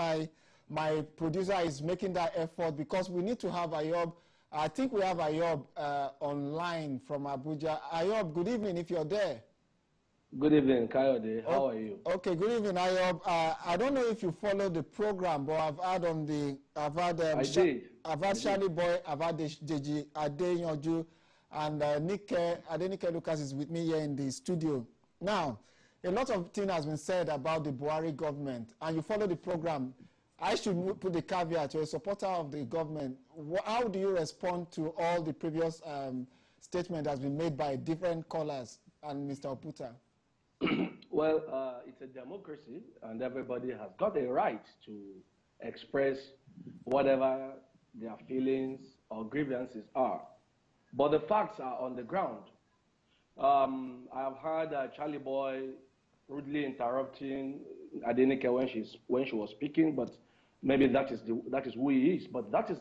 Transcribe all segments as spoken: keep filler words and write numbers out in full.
my, my producer is making that effort because we need to have Ayob. I think we have Ayob uh, online from Abuja. Ayob, good evening if you're there. Good evening, Kayode. How are you? Okay, good evening, Ayob. Uh, I don't know if you follow the program, but I've had on the, I've had, um, I did. I've had I Charlie did. Boy, I've had Deji Adeyanju, and uh, Nike, Adenike Lucas is with me here in the studio. Now, a lot of things has been said about the Buhari government, and you follow the program. I should put the caveat, you're a supporter of the government. How do you respond to all the previous um, statement that's been made by different callers and Mister Oputa? Well, uh, it's a democracy, and everybody has got a right to express whatever their feelings or grievances are. But the facts are on the ground. Um, I have heard uh, Charlie Boy rudely interrupting Adenike when she's when she was speaking, but maybe that is the, that is who he is. But that is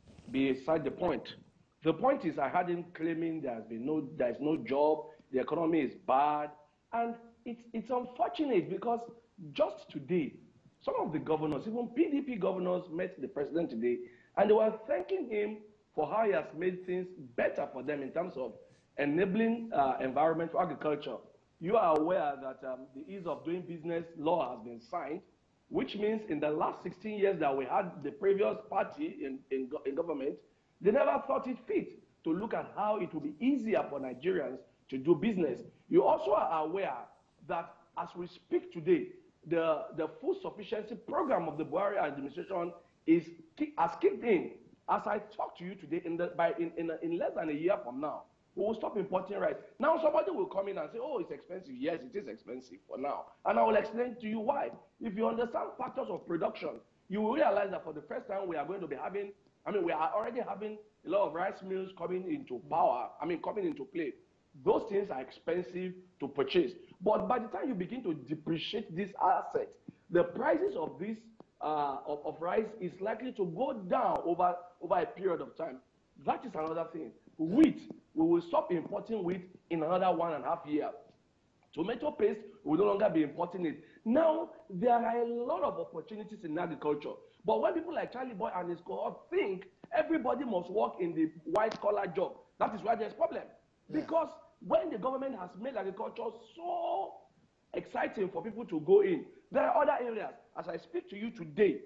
beside the point. The point is, I heard him claiming there has been no there is no job, the economy is bad, and it's it's unfortunate because just today, some of the governors, even P D P governors, met the president today, and they were thanking him for how he has made things better for them in terms of enabling uh, environment for agriculture. You are aware that um, the ease of doing business law has been signed, which means in the last sixteen years that we had the previous party in, in, in government, they never thought it fit to look at how it would be easier for Nigerians to do business. You also are aware that as we speak today, the, the food sufficiency program of the Buhari administration is, has kicked in. As I talk to you today, in, the, by, in, in, in less than a year from now, we will stop importing rice. Now somebody will come in and say, oh, it's expensive. Yes, it is expensive for now. And I will explain to you why. If you understand factors of production, you will realize that for the first time we are going to be having, I mean, we are already having a lot of rice mills coming into power, I mean, coming into play. Those things are expensive to purchase. But by the time you begin to depreciate this asset, the prices of this uh, of, of rice is likely to go down over, over a period of time. That is another thing. Wheat, we will stop importing wheat in another one and a half year. Tomato paste, we will no longer be importing it. Now, there are a lot of opportunities in agriculture. But when people like Charlie Boy and his cohort think everybody must work in the white-collar job, that is why there's problem. Yeah. Because when the government has made agriculture so exciting for people to go in, there are other areas. As I speak to you today,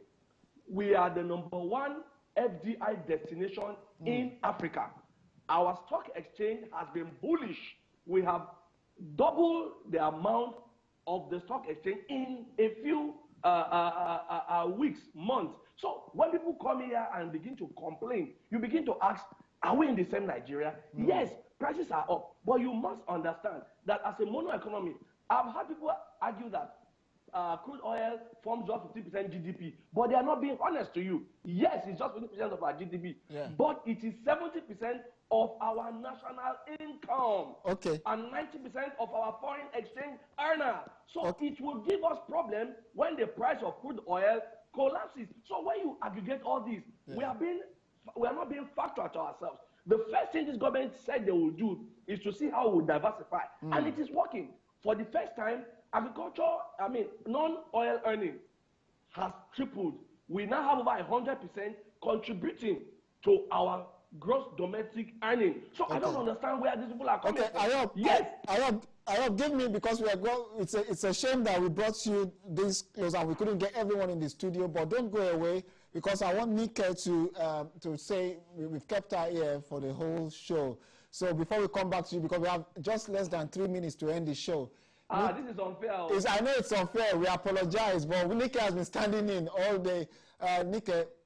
we are the number one F D I destination mm. in Africa. Our stock exchange has been bullish. We have doubled the amount of the stock exchange in a few uh, uh, uh, uh, weeks, months. So when people come here and begin to complain, you begin to ask, are we in the same Nigeria? Mm. Yes, prices are up. But you must understand that as a mono economy, I've had people argue that uh, crude oil forms just fifty percent G D P, but they are not being honest to you. Yes, it's just fifty percent of our G D P, yeah. But it is seventy percent of our national income, okay, and ninety percent of our foreign exchange earner. So okay. It will give us problem when the price of crude oil collapses. So when you aggregate all these, yeah. we are being, we are not being factual to ourselves. The first thing this government said they will do is to see how we diversify, mm. and it is working. For the first time, agriculture, I mean, non-oil earning has tripled. We now have over one hundred percent contributing to our gross domestic earning. So okay. I don't understand where these people are coming okay. from. Ayob, yes. Ayob, Ayob, give me, because we are go, it's, a, it's a shame that we brought you this close and we couldn't get everyone in the studio, but don't go away, because I want Nike to, um, to say we've kept her here for the whole show. So before we come back to you, because we have just less than three minutes to end the show. Ah, Nick, this is unfair. Is, I know it's unfair. We apologize, but Nike has been standing in all day. Uh, Nike,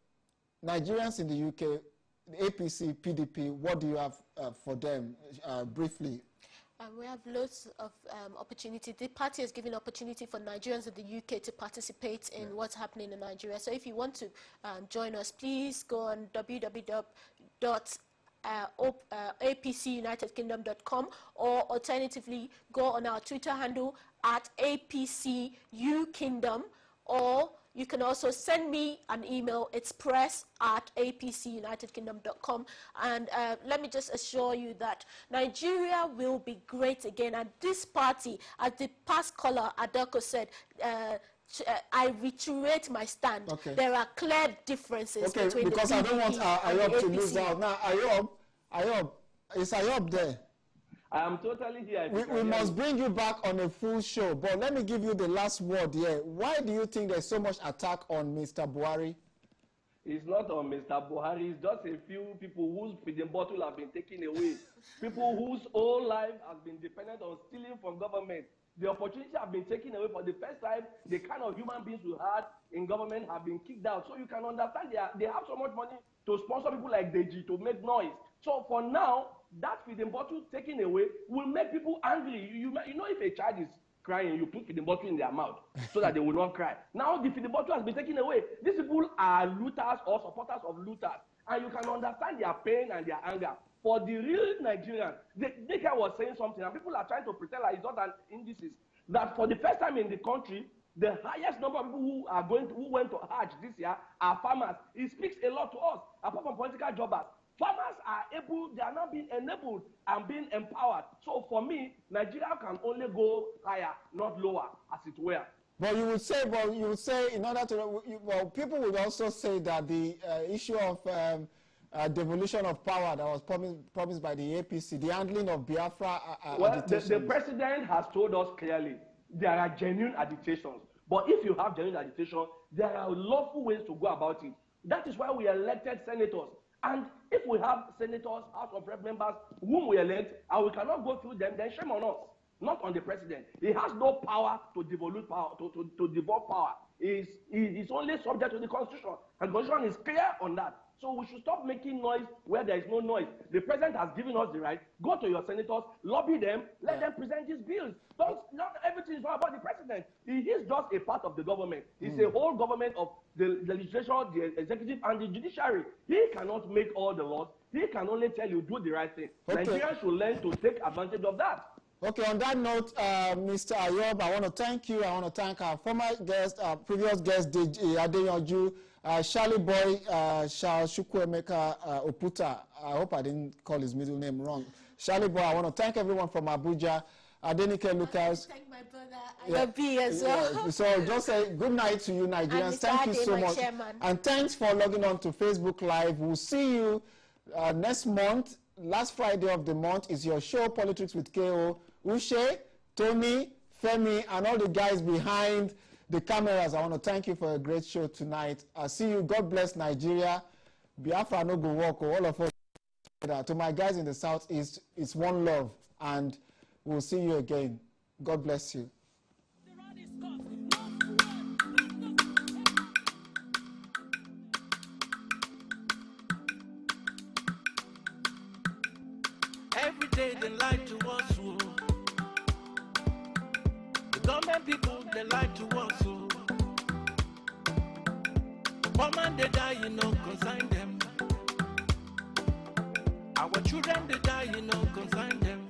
Nigerians in the U K, A P C, P D P, what do you have uh, for them, uh, briefly? Um, we have loads of um, opportunity. The party has given opportunity for Nigerians in the U K to participate in yeah. what's happening in Nigeria. So if you want to um, join us, please go on w w w dot a p c united kingdom dot com, or alternatively go on our Twitter handle at A P C U Kingdom, or you can also send me an email. It's press at A P C united kingdom dot com. And uh, let me just assure you that Nigeria will be great again. And this party, as the past caller Adoko said, uh, uh, I reiterate my stand. Okay. There are clear differences Okay, between because the I don't want uh, and the Ayob to A P C. lose out. Now, Ayob, Ayob, is Ayob there? I am totally here. We, we must bring you back on a full show, but let me give you the last word here. Why do you think there's so much attack on Mister Buhari? It's not on Mister Buhari. It's just a few people whose feeding bottle have been taken away. People whose whole life has been dependent on stealing from government. The opportunity have been taken away for the first time. The kind of human beings we had in government have been kicked out. So you can understand they, are, they have so much money to sponsor people like Deji to make noise. So for now, that feeding bottle taken away will make people angry. You, you, you know, if a child is crying, you put feeding bottle in their mouth so that they will not cry. Now the feeding bottle has been taken away. These people are looters or supporters of looters. And you can understand their pain and their anger. For the real Nigerians, the, the guy was saying something, and people are trying to pretend like it's not an indices. That for the first time in the country, the highest number of people who are going to, who went to Hajj this year are farmers. It speaks a lot to us, apart from political jobbers. Farmers are able, they are now being enabled and being empowered. So for me, Nigeria can only go higher, not lower, as it were. But you would say, well, you would say, in order to, well, people would also say that the uh, issue of um, uh, devolution of power that was promised, promised by the A P C, the handling of Biafra uh, well, the, the president has told us clearly there are genuine agitations. But if you have genuine agitation, there are lawful ways to go about it. That is why we elected senators. And if we have senators, House of Rep members, whom we elect, and we cannot go through them, then shame on us, not on the president. He has no power to devolve power, to, to, to devolve power. He's, he's only subject to the Constitution. And the Constitution is clear on that. So we should stop making noise where there is no noise. The president has given us the right. Go to your senators, lobby them, let yeah. them present these bills. Don't, not everything is all about the president. He is just a part of the government. He's mm. a whole government of the, the legislature, the executive, and the judiciary. He cannot make all the laws. He can only tell you do the right thing. Okay. Nigerians should learn to take advantage of that. Okay, on that note, uh, Mister Ayob, I want to thank you. I want to thank our former guest, our previous guest, Adeyanju, uh, Charlie Boy, uh, Charles Chukwuemeka uh, Oputa. I hope I didn't call his middle name wrong. Charlie Boy, I want to thank everyone from Abuja. Adenike Lucas. Thank my brother Ayobi yeah, as well. Yeah. So just say good night to you, Nigerians. Thank you so much. Chairman. And thanks for logging on to Facebook Live. We'll see you uh, next month. Last Friday of the month is your show, Politics with K O. Ushe, Tony, Femi, and all the guys behind the cameras. I want to thank you for a great show tonight. I see you. God bless Nigeria. Biafra no go walk. All of us. To my guys in the Southeast, it's one love. And we'll see you again. God bless you. Every day they lie to us. Government people, they lie to us. So. One man they die, you know, consign them. Our children they die, you know, consign them.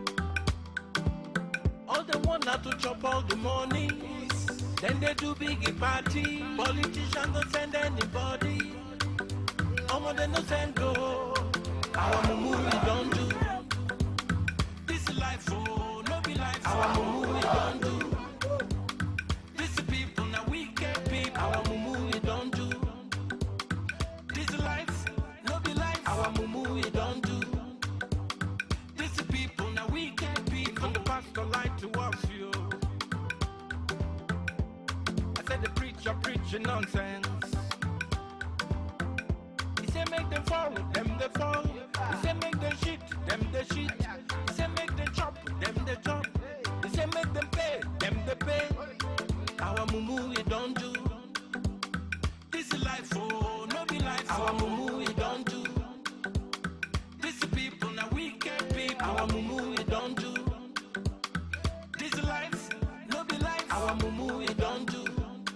All they want now to chop all the money. Then they do big party. Politicians don't send anybody. Omo they no send go. Our mumu we don't do. This life oh, no be life. Our mumu we don't do. Nonsense. He say make them fall, them they fall. He say make them shit, them they shit. He say make them chop, them they chop. He say make them pay, them they pay. Our mumu we don't do. This is life, oh, no be life. Our mumu we don't do. This is people, now we can't people. Our mumu we don't do. This is life, no be life. Our mumu we don't do.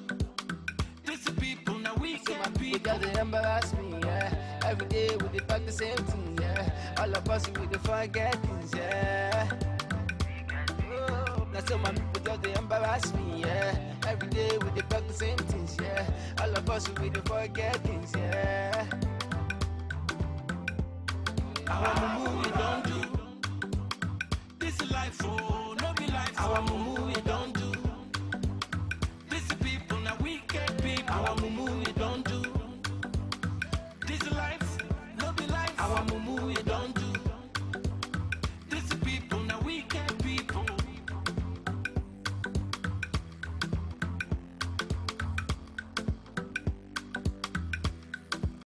People just they embarrass me, yeah. Every day we dey pack the same thing, yeah. All of us we dey forget things, yeah. Oh, now so my people just they embarrass me, yeah. Every day we dey pack the same things, yeah. All of us we dey forget things, yeah. Our mumu